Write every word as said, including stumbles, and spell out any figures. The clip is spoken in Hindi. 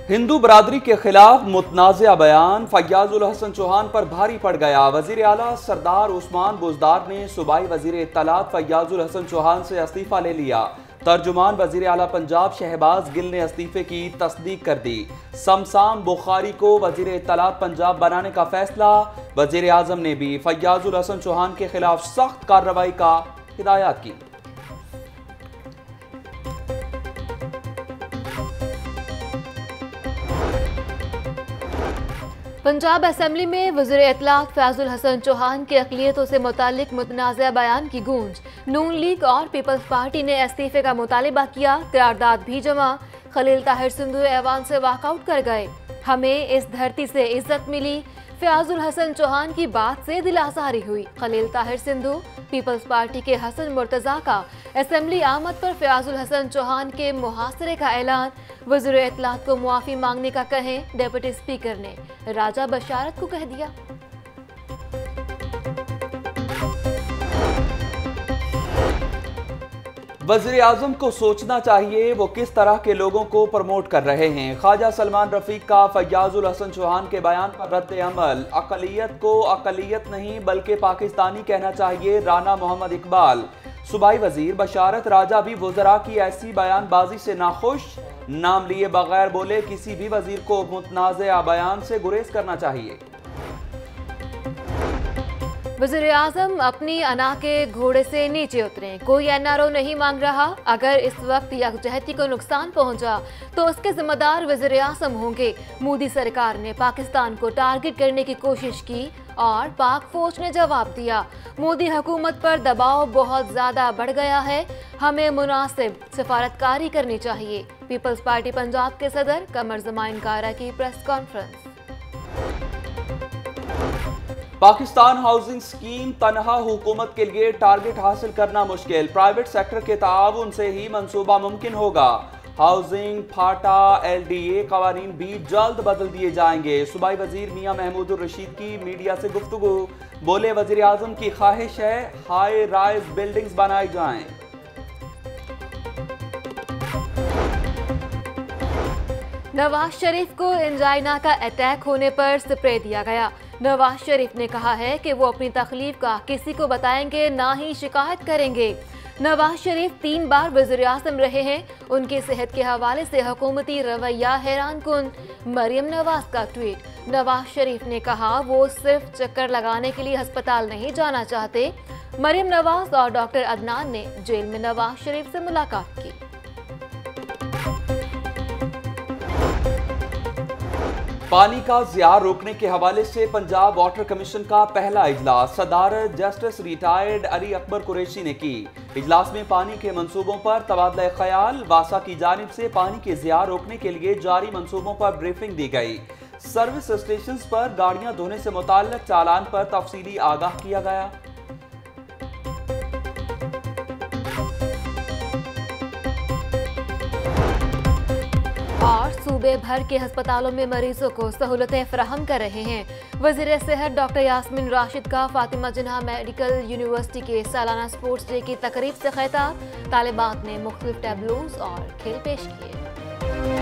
हिंदू बरादरी के खिलाफ मुतनाज़िया बयान फैयाजुल हसन चौहान पर भारी पड़ गया। वजीर आला सरदार उस्मान बुज़दार ने सूबाई वजीर इत्तलात फैयाजुल हसन चौहान से इस्तीफा ले लिया। तर्जुमान वजीर आला पंजाब शहबाज गिल ने इस्तीफे की तस्दीक कर दी। समसाम बुखारी को वजीर इत्तलात पंजाब बनाने का फैसला। वजीर आजम ने भी फैयाजुल हसन चौहान के खिलाफ सख्त कार्रवाई का हिदायत की। पंजाब असेंबली में वज़ीर इत्तलात फैयाजुल हसन चौहान की अक़लियतों से मुतालिक मुतनाज़िया बयान की गूंज। नून लीग और पीपल्स पार्टी ने इस्तीफे का मुतालिबा किया। करारदाद भी जमा। खलील ताहिर सिंधु ऐवान से वॉकआउट कर गए। हमें इस धरती से इज्जत मिली। फैयाजुल हसन चौहान की बात से दिल आज़ारी हुई। खलील ताहिर सिंधु। पीपल्स पार्टी के हसन मुर्तज़ा का असेंबली आमद पर फैयाजुल हसन चौहान के मुहासरे का ऐलान। वज़ीर इत्तलात को मुआफ़ी मांगने का कहें। डिप्टी स्पीकर ने राजा बशारत को कह दिया। वज़ीर आज़म को सोचना चाहिए वो किस तरह के लोगों को प्रमोट कर रहे हैं। ख्वाजा सलमान रफीक का फैयाजुल हसन चौहान के बयान पर रद्द अमल। अक़लियत को अक़लियत नहीं बल्कि पाकिस्तानी कहना चाहिए। राना मोहम्मद इकबाल। सूबाई वजीर बशारत राजा भी वज़रा की ऐसी बयानबाजी से नाखुश। नाम लिए बगैर बोले किसी भी वजीर को मुतनाज़िया बयान से गुरेज करना चाहिए। वज़ीर आज़म अपनी अना के घोड़े से नीचे उतरे। कोई एन आर ओ नहीं मांग रहा। अगर इस वक्त यकजहती को नुकसान पहुंचा तो उसके जिम्मेदार वज़ीर आज़म होंगे। मोदी सरकार ने पाकिस्तान को टारगेट करने की कोशिश की और पाक फौज ने जवाब दिया। मोदी हुकूमत पर दबाव बहुत ज्यादा बढ़ गया है। हमें मुनासिब सफारतकारी करनी चाहिए। पीपल्स पार्टी पंजाब के सदर कमर ज़मान कारा की press conference. Pakistan housing scheme तनहा हुकूमत के लिए टारगेट हासिल करना मुश्किल। प्राइवेट सेक्टर के ताआवुन से ही मंसूबा मुमकिन होगा। Housing, FATA, L D A कवानीन भी जल्द बदल दिए जाएंगे। सूबाई वजीर मियां महमूदुर रशीद की मीडिया से गुफ्तगू। बोले वजीर आजम की ख्वाहिश है हाई राइज बिल्डिंग्स बनाई जाएं। नवाज शरीफ को एंजाइना का अटैक होने पर स्प्रे दिया गया। नवाज शरीफ ने कहा है कि वो अपनी तकलीफ का किसी को बताएंगे ना ही शिकायत करेंगे। नवाज शरीफ तीन बार वज़ीर आज़म रहे हैं। उनकी सेहत के हवाले से हुकूमती रवैया हैरान कुन। मरियम नवाज का ट्वीट। नवाज शरीफ ने कहा वो सिर्फ चक्कर लगाने के लिए अस्पताल नहीं जाना चाहते। मरियम नवाज और डॉक्टर अदनान ने जेल में नवाज शरीफ से मुलाकात की। पानी का ज़िया रोकने के हवाले से पंजाब वाटर कमीशन का पहला इजलास सदारत जस्टिस रिटायर्ड अली अकबर कुरैशी ने की। इजलास में पानी के मंसूबों पर तबादला ख्याल, वासा की जानिब से पानी के ज़िया रोकने के लिए जारी मंसूबों पर ब्रीफिंग दी गई। सर्विस स्टेशन पर गाड़ियां धोने से मुताल्लिक चालान पर तफसीली आगाह किया गया। और सूबे भर के अस्पतालों में मरीजों को सहूलतें फराहम कर रहे हैं। वज़ीर सेहत डॉक्टर यास्मीन राशिद का फातिमा जिन्ना मेडिकल यूनिवर्सिटी के सालाना स्पोर्ट्स डे की तकरीब से खिताब। तालिबात ने मुख्तलिफ टैबलोज और खेल पेश किए।